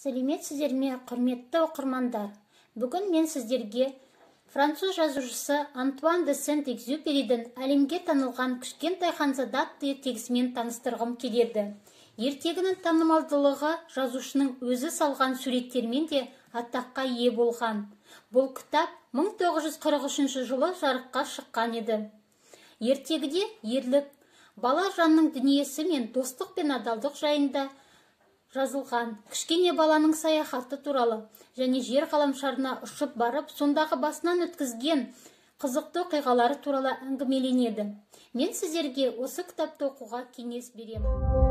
Сәлеметсіздер ме, құрметті оқырмандар. Бүгін мен сіздерге француз жазушысы Антуан де Сент-Экзюперидің әлемге танылған кішкентай ханзада атты ертегісімен таныстырғым келеді. Ертегінің танымалдылығы жазушының өзі салған суреттермен де атаққа ие болған. Бұл кітап 1943 жылы жарыққа шыққан еді. Ертегіде ерлік, бала жанның дүниесі мен достық пен адалдық жайында жазылған. Кішкене баланың саяхаты туралы және жер ғаламшарына ұшып барып, сондағы басынан өткізген қызықты оқиғалары туралы әңгімеленеді. Мен сіздерге осы кітапты оқуға кеңес беремін.